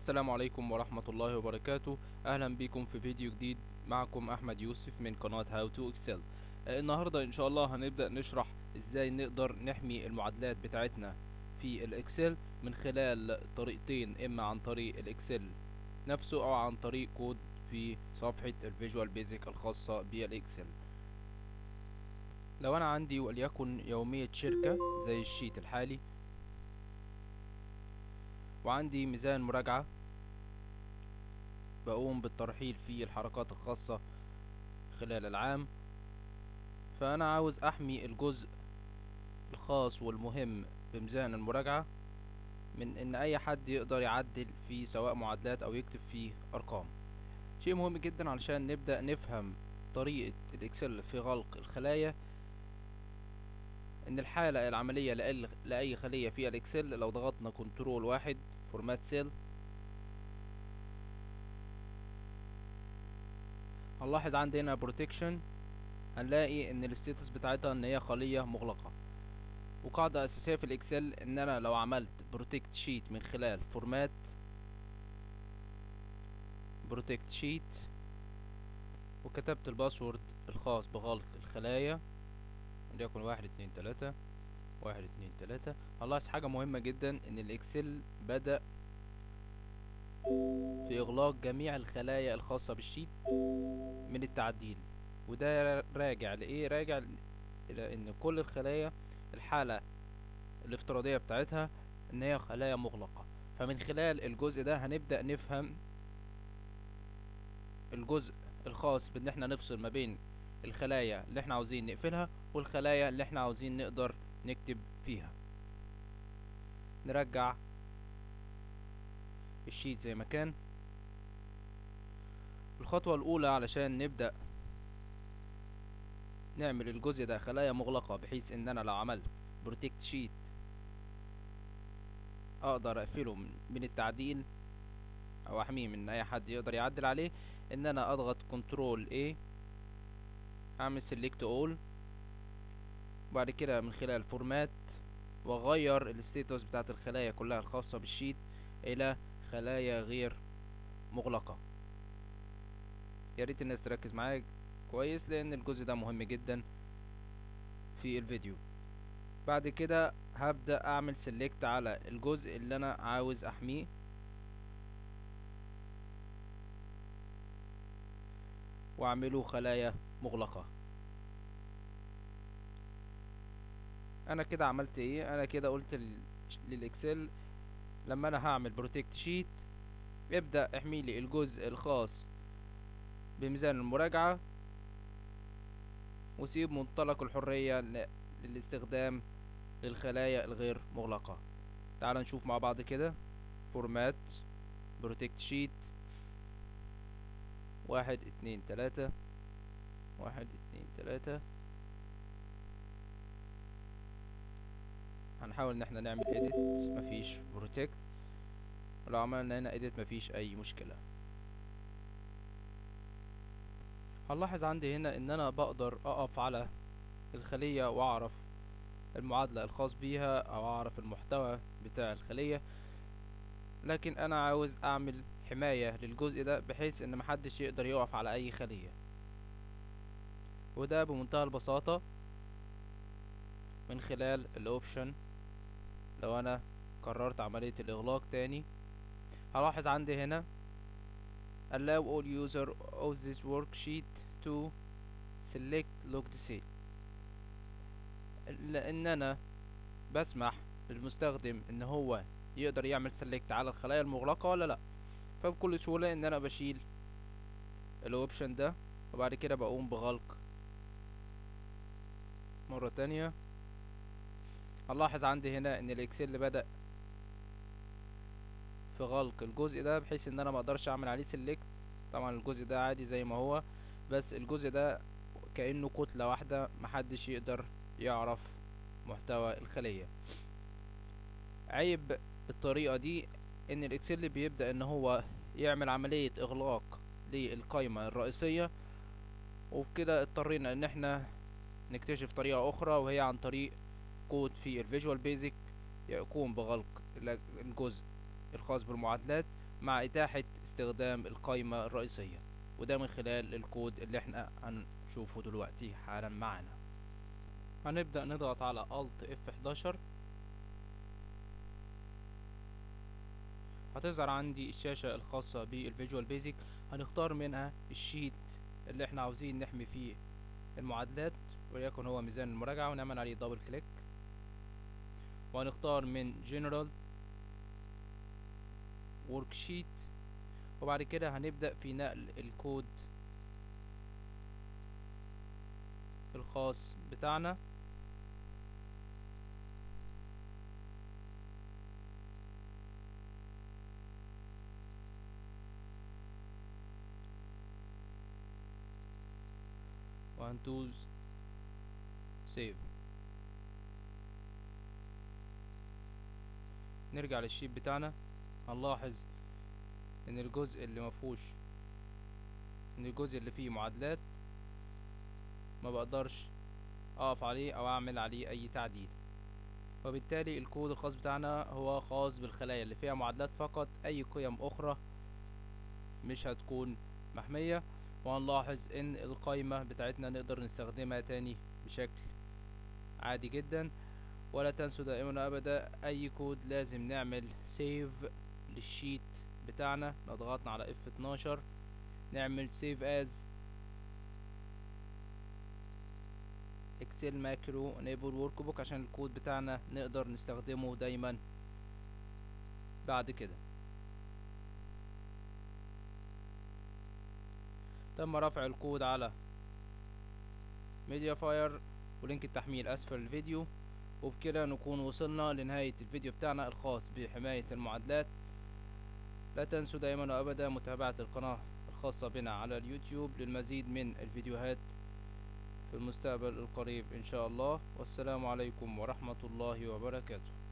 السلام عليكم ورحمة الله وبركاته. أهلا بكم في فيديو جديد. معكم أحمد يوسف من قناة هاو تو اكسل. النهاردة إن شاء الله هنبدأ نشرح إزاي نقدر نحمي المعادلات بتاعتنا في الإكسل من خلال طريقتين، إما عن طريق الإكسل نفسه أو عن طريق كود في صفحة الفيجوال بيزك الخاصة بالإكسل. لو أنا عندي وليكن يومية شركة زي الشيت الحالي، وعندي ميزان مراجعة بقوم بالترحيل في الحركات الخاصة خلال العام، فأنا عاوز أحمي الجزء الخاص والمهم بميزان المراجعة من إن أي حد يقدر يعدل فيه سواء معادلات أو يكتب فيه أرقام. شيء مهم جدا علشان نبدأ نفهم طريقة الإكسل في غلق الخلايا، إن الحالة العملية لأي خلية في الإكسل لو ضغطنا كنترول واحد فورمات سيل، هنلاحظ عندنا بروتكشن، هنلاقي ان الستاتس بتاعتها ان هي خلية مغلقة. وقاعدة اساسية في الاكسل ان انا لو عملت بروتكت شيت من خلال فورمات بروتكت شيت وكتبت الباسورد الخاص بغلق الخلايا وليكن 1 2 3 1 2 3، هنلاحظ حاجة مهمة جدا ان الاكسل بدأ في اغلاق جميع الخلايا الخاصة بالشيت من التعديل. وده راجع لإيه؟ راجع إلى إن كل الخلايا الحالة الافتراضية بتاعتها إن هي خلايا مغلقة. فمن خلال الجزء ده هنبدأ نفهم الجزء الخاص بإن احنا نفصل ما بين الخلايا اللي احنا عاوزين نقفلها والخلايا اللي احنا عاوزين نقدر نكتب فيها. نرجع الشيت زي ما كان. الخطوة الأولى علشان نبدأ نعمل الجزء ده خلايا مغلقة، بحيث ان انا لو عملت بروتكت شيت اقدر اقفله من التعديل او احميه من اي حد يقدر يعدل عليه، ان انا اضغط كنترول A، اعمل سيلكت اول، وبعد كده من خلال فورمات واغير الستاتس بتاعت الخلايا كلها الخاصة بالشيت الى خلايا غير مغلقة. يا ريت الناس تركز معايا كويس لان الجزء ده مهم جدا في الفيديو. بعد كده هبدأ اعمل سيلكت على الجزء اللي انا عاوز احميه، واعمله خلايا مغلقة. انا كده عملت ايه؟ انا كده قلت للاكسل لما انا هعمل بروتكت شيت ابدأ احمي لي الجزء الخاص بميزان المراجعة، وسيب منطلق الحرية للاستخدام للخلايا الغير مغلقة. تعال نشوف مع بعض كده. فورمات بروتكت شيت 1 2 3 1 2 3. هنحاول ان احنا نعمل edit، مفيش protect، ولو عملنا هنا edit مفيش اي مشكلة. هنلاحظ عندي هنا ان انا بقدر اقف على الخلية واعرف المعادلة الخاص بيها او اعرف المحتوى بتاع الخلية، لكن انا عاوز اعمل حماية للجزء ده بحيث ان محدش يقدر يقف على اي خلية. وده بمنتهى البساطة من خلال الاوبشن. لو انا قررت عملية الاغلاق تاني، هلاحظ عندي هنا allow all user of this worksheet to select locked cell، لان انا بسمح للمستخدم ان هو يقدر يعمل select على الخلايا المغلقة ولا لا. فبكل سهولة ان انا بشيل الاوبشن ده، وبعد كده بقوم بغلق مرة تانية. هنلاحظ عندي هنا ان الاكسل بدأ في غلق الجزء ده بحيث ان انا مقدرش اعمل عليه select. طبعا الجزء ده عادي زي ما هو، بس الجزء ده كأنه كتلة واحدة محدش يقدر يعرف محتوى الخلية. عيب الطريقة دي ان الاكسل بيبدأ ان هو يعمل عملية اغلاق للقائمة الرئيسية، وبكده اضطرينا ان احنا نكتشف طريقة اخرى، وهي عن طريق كود في الفيجوال بيزك يقوم بغلق الجزء الخاص بالمعادلات مع إتاحة استخدام القائمة الرئيسية، وده من خلال الكود اللي احنا هنشوفه دلوقتي حالا معانا. هنبدأ نضغط على Alt F11. هتظهر عندي الشاشة الخاصة بالفيجوال بيزك. هنختار منها الشيت اللي احنا عاوزين نحمي فيه المعادلات، وليكن هو ميزان المراجعة، ونعمل عليه دبل كليك. وهنختار من General Worksheet، وبعد كده هنبدأ في نقل الكود الخاص بتاعنا. وهندوز سيف. نرجع للشيت بتاعنا. هنلاحظ ان الجزء اللي فيه معادلات ما بقدرش اقف عليه او اعمل عليه اي تعديل، وبالتالي الكود الخاص بتاعنا هو خاص بالخلايا اللي فيها معادلات فقط. اي قيم اخرى مش هتكون محمية. وهنلاحظ ان القائمة بتاعتنا نقدر نستخدمها تاني بشكل عادي جدا. ولا تنسوا دائما ابدا اي كود لازم نعمل سيف للشيت بتاعنا. لو ضغطنا على F12 نعمل سيف از اكسل ماكرو انيبل ورك بوك عشان الكود بتاعنا نقدر نستخدمه دايما بعد كده. تم رفع الكود على ميديا فاير، ولينك التحميل اسفل الفيديو. وبكده نكون وصلنا لنهاية الفيديو بتاعنا الخاص بحماية المعادلات. لا تنسوا دائما وابدا متابعة القناة الخاصة بنا على اليوتيوب للمزيد من الفيديوهات في المستقبل القريب ان شاء الله. والسلام عليكم ورحمة الله وبركاته.